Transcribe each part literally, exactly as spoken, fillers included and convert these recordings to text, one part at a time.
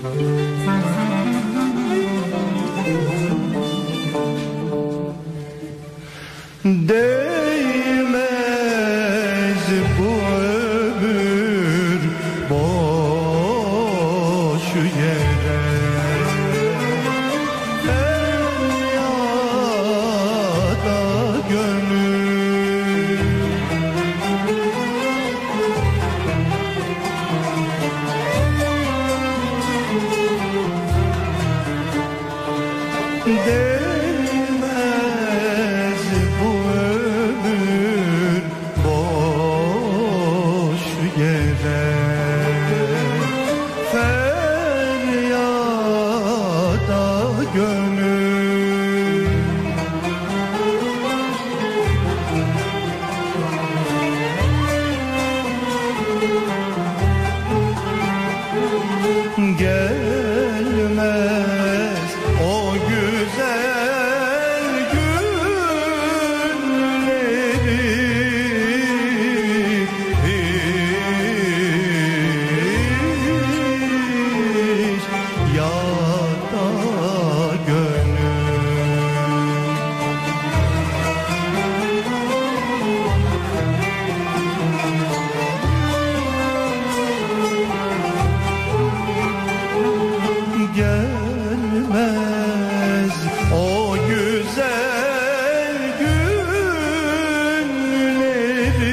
Değmez bu ömür boş yere, feryada gönül. Değmez bu ömür boş yere, feryada gönül. Gelmez o güzel günleri, hiç yada gönül. Gelmez o güzel günleri,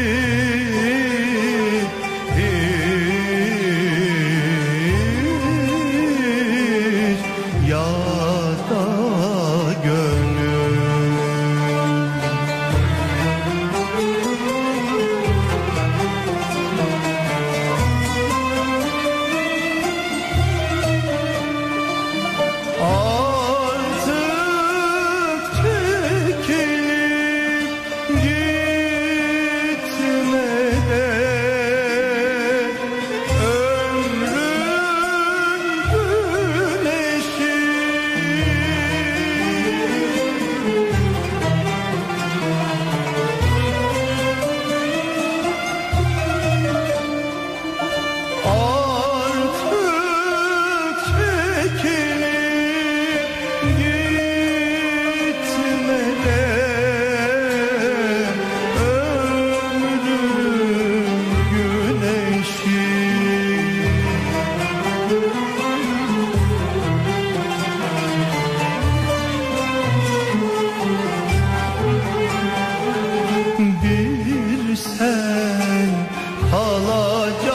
hiç yada gönül. Artık çekilip gitme de, ömrün güneşi. Artık çekilip gitme de, ömrün güneşi. Bir sen kalacak